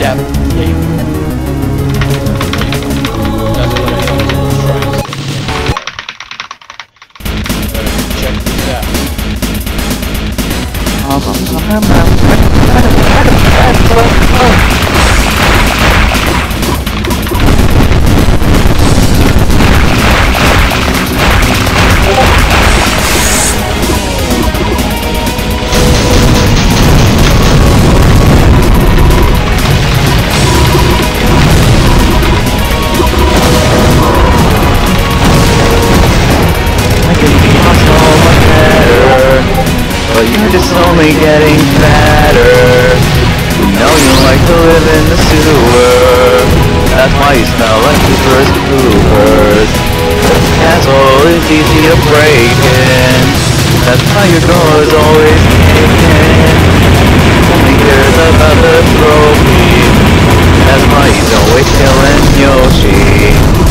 Yeah, check this out. Just only getting fatter. You know you like to live in the sewer. That's why you smell like poopers and poopers. Asshole is easy to break in. That's why your girl is always kicking. Only cares about the trophy. That's why he's always killing Yoshi.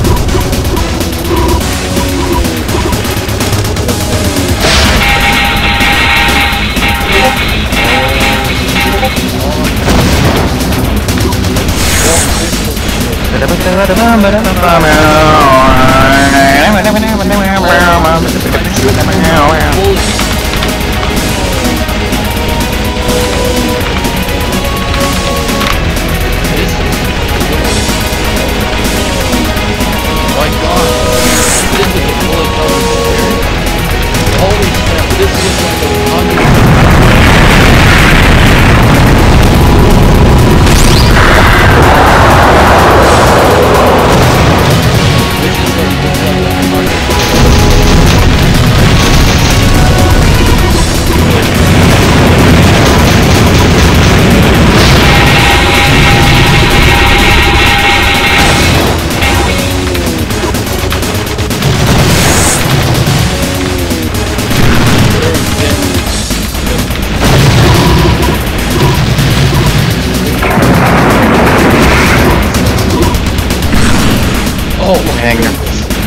Oh, hang on.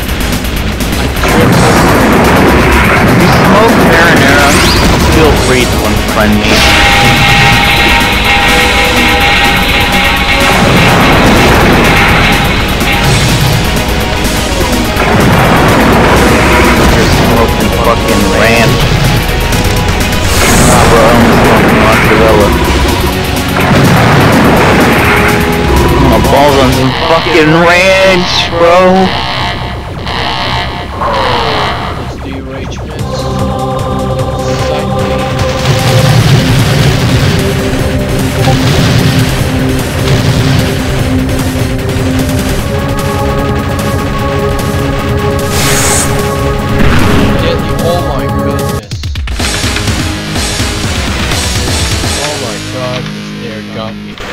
If you smoke marinara, feel free to unfriend me. You're smoking fucking ranch. Nah, bro, I'm smoking mozzarella. My balls on some fucking ranch, bro. Let's do rage fits. Oh my goodness. Oh my god, this there got me.